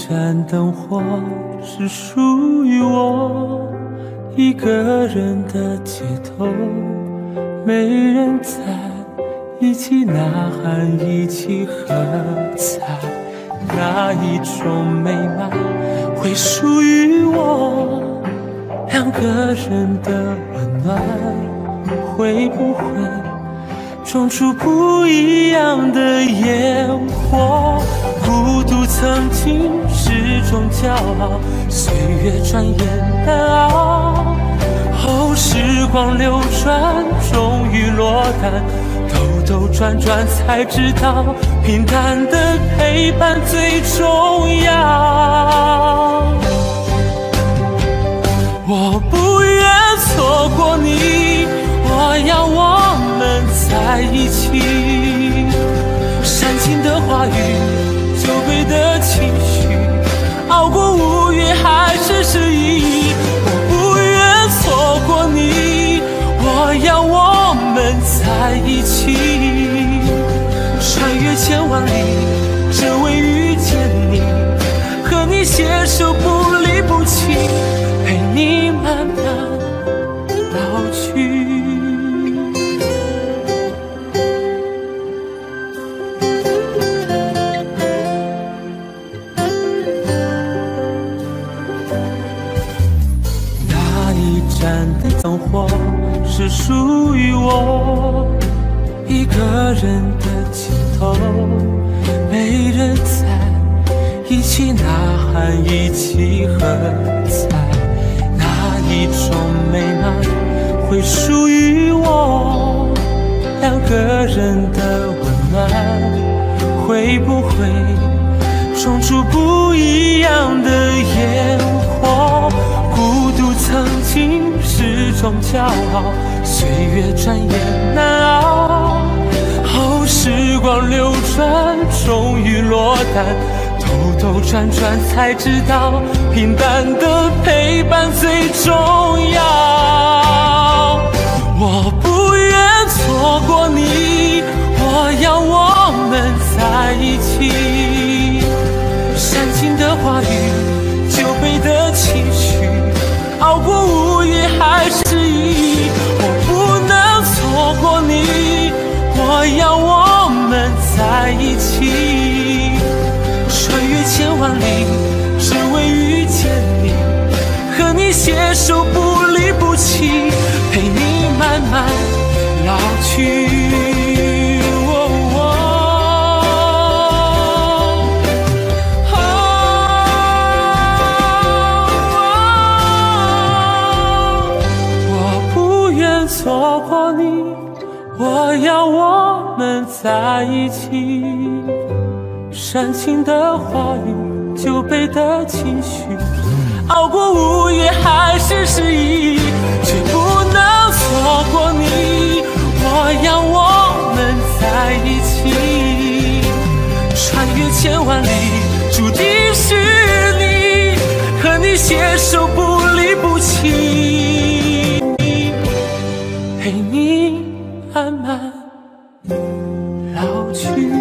盏灯火是属于我一个人的街头，没人在一起呐喊，一起喝彩。那一种美满会属于我，两个人的温暖会不会种出不一样的烟火？孤独曾经是种骄傲，岁月转眼难熬。后时光流转，终于落单，兜兜转转才知道，平淡的陪伴最重要。我不愿错过你，我要我们在一起。煽情的话语，酒杯的情绪，熬过5月还是失意。我不愿错过你，我要我们在一起。穿越千万里，只为遇见你，和你携手不离不弃，陪你慢慢老去。那一盏灯火是属于我一个人的街头，没人在一起呐喊，一起喝彩。那一种美满会属于我，两个人的温暖会不会种出不一样的烟火？孤独曾经是种骄傲，岁月转眼难熬。后时光流转，终于落单，兜兜转转才知道，平淡的陪伴最重要。我不愿错过你，我要我们在一起。煽情的话语，酒杯的情绪，熬过5月还是失意。我不能错过你，我要我们在一起。穿越千万里，只为遇见你，和你携手不离不弃，陪你慢慢老去。错过你，我要我们在一起。煽情的话语，酒杯的情绪，熬过5月还是失意，却不能错过你，我要我们在一起。穿越千万里，注定是你，和你携手不离不弃，陪你慢慢老去。